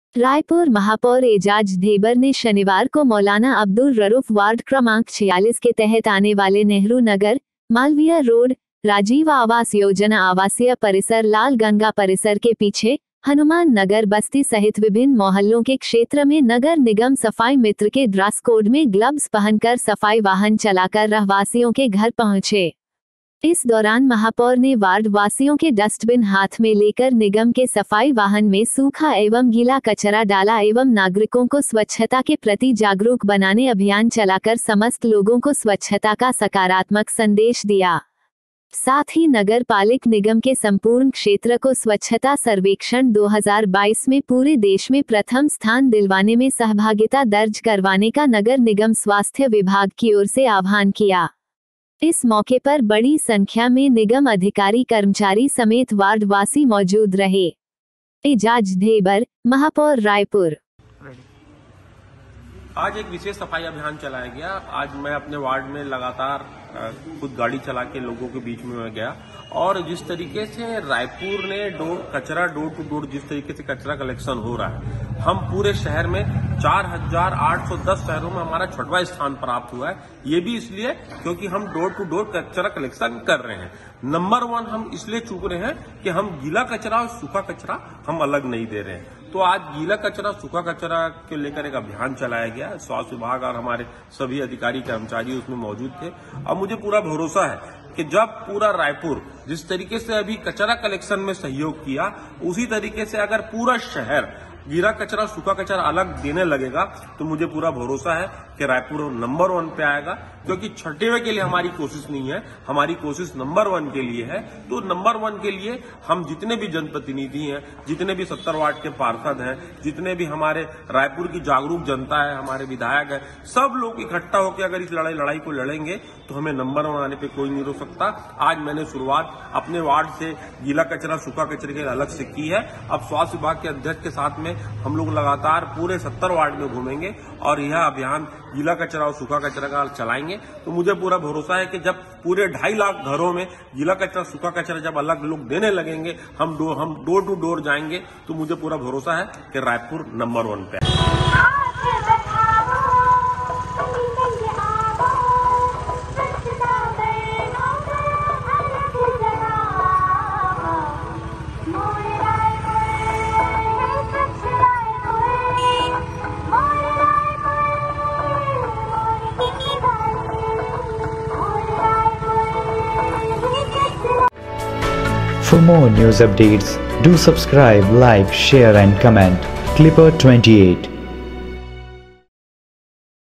रायपुर महापौर एजाज ढेबर ने शनिवार को मौलाना अब्दुल रऊफ वार्ड क्रमांक 46 के तहत आने वाले नेहरू नगर, मालवीय रोड, राजीव आवास योजना आवासीय परिसर, लाल गंगा परिसर के पीछे हनुमान नगर बस्ती सहित विभिन्न मोहल्लों के क्षेत्र में नगर निगम सफाई मित्र के ड्रेस कोड में ग्लव्स पहनकर सफाई वाहन चलाकर रहवासियों के घर पहुंचे। इस दौरान महापौर ने वार्ड वासियों के डस्टबिन हाथ में लेकर निगम के सफाई वाहन में सूखा एवं गीला कचरा डाला एवं नागरिकों को स्वच्छता के प्रति जागरूक बनाने अभियान चलाकर समस्त लोगों को स्वच्छता का सकारात्मक संदेश दिया। साथ ही नगर पालिक निगम के संपूर्ण क्षेत्र को स्वच्छता सर्वेक्षण 2022 में पूरे देश में प्रथम स्थान दिलवाने में सहभागिता दर्ज करवाने का नगर निगम स्वास्थ्य विभाग की ओर से आह्वान किया। इस मौके पर बड़ी संख्या में निगम अधिकारी कर्मचारी समेत वार्ड वासी मौजूद रहे। एजाज ढेबर, महापौर, रायपुर। आज एक विशेष सफाई अभियान चलाया गया। आज मैं अपने वार्ड में लगातार खुद गाड़ी चला के लोगों के बीच में मैं गया और जिस तरीके से रायपुर ने कचरा डोर टू डोर जिस तरीके से कचरा कलेक्शन हो रहा है, हम पूरे शहर में 4,810 शहरों में हमारा 6वां स्थान प्राप्त हुआ है। ये भी इसलिए क्योंकि हम डोर टू डोर कचरा कलेक्शन कर रहे हैं। नंबर 1 हम इसलिए चूक रहे हैं कि हम गीला कचरा और सूखा कचरा हम अलग नहीं दे रहे हैं। तो आज गीला कचरा सूखा कचरा के लेकर एक अभियान चलाया गया। स्वास्थ्य विभाग और हमारे सभी अधिकारी कर्मचारी उसमें मौजूद थे। अब मुझे पूरा भरोसा है कि जब पूरा रायपुर जिस तरीके से अभी कचरा कलेक्शन में सहयोग किया, उसी तरीके से अगर पूरा शहर गीला कचरा सूखा कचरा अलग देने लगेगा तो मुझे पूरा भरोसा है कि रायपुर नंबर 1 पे आएगा। क्योंकि छठवें के लिए हमारी कोशिश नहीं है, हमारी कोशिश नंबर 1 के लिए है। तो नंबर 1 के लिए हम जितने भी जनप्रतिनिधि हैं, जितने भी 70 वार्ड के पार्षद हैं, जितने भी हमारे रायपुर की जागरूक जनता है, हमारे विधायक है, सब लोग इकट्ठा होकर अगर इस लड़ाई को लड़ेंगे तो हमें नंबर 1 आने पे कोई नहीं रोक सकता। आज मैंने शुरुआत अपने वार्ड से गीला कचरा सूखा कचरे के अलग से की है। अब स्वास्थ्य विभाग के अध्यक्ष के साथ में हम लोग लगातार पूरे 70 वार्ड में घूमेंगे और यह अभियान गीला कचरा और सूखा कचरा का चलाएंगे। तो मुझे पूरा भरोसा है कि जब पूरे 2.5 लाख घरों में गीला कचरा सूखा कचरा जब अलग लोग देने लगेंगे, हम डोर टू डोर जाएंगे, तो मुझे पूरा भरोसा है कि रायपुर नंबर 1 पे है। For more news updates, do subscribe, like, share and comment. Clipper 28